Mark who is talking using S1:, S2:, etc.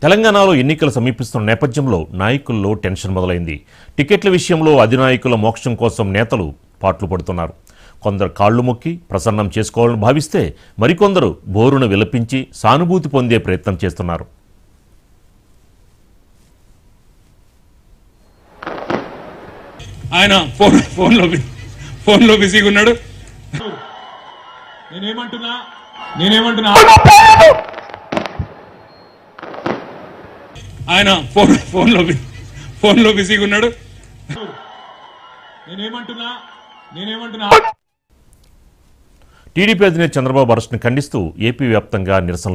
S1: తెలంగాణలో ఎన్నికలు సమీపిస్తున్న నేపథ్యంలో నాయకుల్లో టెన్షన్ మొదలైంది. టికెట్ల విషయంలో అధినాయకుల మోక్షం కోసం నేతలు పాట్లు పడుతున్నారు. కొందరు కాళ్లు మొక్కి ప్రసన్నం చేసుకోవాలని భావిస్తే మరికొందరు బోరును విలపించి సానుభూతి పొందే ప్రయత్నం చేస్తున్నారు.
S2: ఆయన ఫోన్లో బిజీగా ఉన్నాడు. నేనేమంటున్నా ఆయన ఫోన్లో బిజీగా ఉన్నాడు. నేనేమంటున్నా
S1: టీడీపీ అధినేత చంద్రబాబు అరెస్టును ఖండిస్తూ ఏపీ వ్యాప్తంగా నిరసన